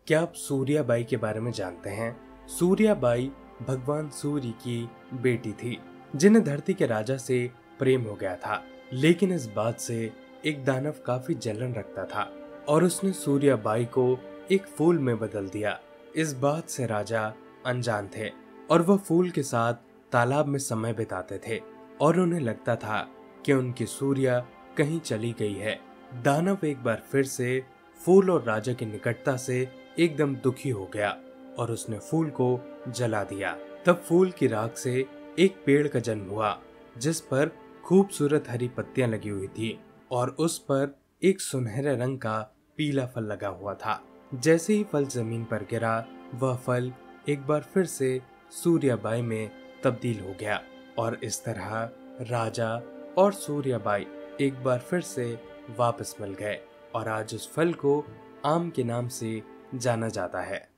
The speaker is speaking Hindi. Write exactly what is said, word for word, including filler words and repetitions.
क्या आप सूर्याबाई के बारे में जानते हैं? सूर्याबाई भगवान सूर्य की बेटी थी जिन्हें धरती के राजा से प्रेम हो गया था। लेकिन इस बात से एक दानव काफी जलन रखता था और उसने सूर्याबाई को एक फूल में बदल दिया। इस बात से राजा अनजान थे और वह फूल के साथ तालाब में समय बिताते थे और उन्हें लगता था कि उनकी सूर्या कहीं चली गई है। दानव एक बार फिर से फूल और राजा की निकटता से एकदम दुखी हो गया और उसने फूल को जला दिया। तब फूल की राख से एक पेड़ का जन्म हुआ जिस पर खूबसूरत हरी पत्तियां लगी हुई थी और उस पर एक सुनहरे रंग का पीला फल लगा हुआ था। जैसे ही फल जमीन पर गिरा, वह फल एक बार फिर से सूर्याबाई में तब्दील हो गया और इस तरह राजा और सूर्याबाई एक बार फिर से वापस मिल गए और आज उस फल को आम के नाम से जाना जाता है।